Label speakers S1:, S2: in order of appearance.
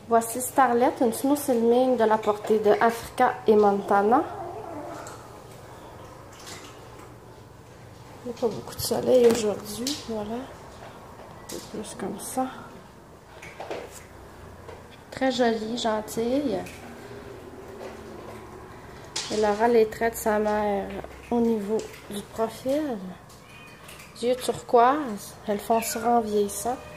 S1: Voici Starlet, une smooth filming de la portée de Africa et Montana. Il n'y a pas beaucoup de soleil aujourd'hui, voilà. Un peu plus comme ça. Très jolie, gentille. Elle aura les traits de sa mère au niveau du profil. Yeux turquoise, elles foncera en vieillissant.